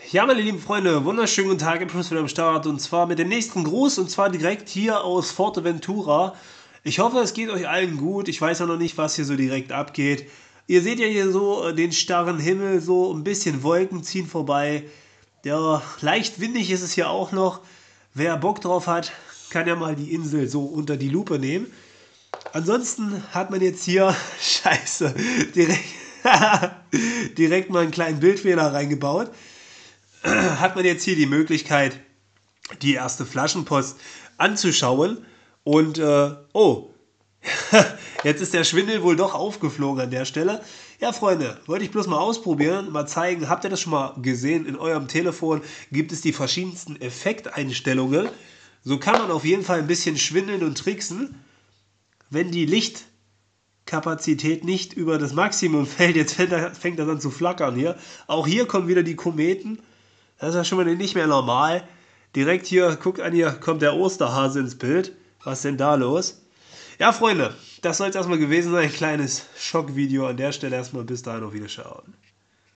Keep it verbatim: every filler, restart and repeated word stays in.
Ja, meine lieben Freunde, wunderschönen guten Tag, Impuls wieder am Start und zwar mit dem nächsten Gruß und zwar direkt hier aus Forteventura. Ich hoffe, es geht euch allen gut. Ich weiß ja noch nicht, was hier so direkt abgeht. Ihr seht ja hier so äh, den starren Himmel, so ein bisschen Wolken ziehen vorbei. Ja, leicht windig ist es hier auch noch. Wer Bock drauf hat, kann ja mal die Insel so unter die Lupe nehmen. Ansonsten hat man jetzt hier, scheiße, direkt, direkt mal einen kleinen Bildfehler reingebaut. Hat man jetzt hier die Möglichkeit, die erste Flaschenpost anzuschauen. Und, äh, oh, jetzt ist der Schwindel wohl doch aufgeflogen an der Stelle. Ja, Freunde, wollte ich bloß mal ausprobieren, mal zeigen. Habt ihr das schon mal gesehen? In eurem Telefon gibt es die verschiedensten Effekteinstellungen. So kann man auf jeden Fall ein bisschen schwindeln und tricksen. Wenn die Lichtkapazität nicht über das Maximum fällt, jetzt fängt das an zu flackern hier. Auch hier kommen wieder die Kometen. Das ist ja schon mal nicht mehr normal. Direkt hier, guckt an, hier kommt der Osterhase ins Bild. Was ist denn da los? Ja, Freunde, das soll es erstmal gewesen sein. Ein kleines Schockvideo an der Stelle. Erstmal bis dahin auf Wiederschauen.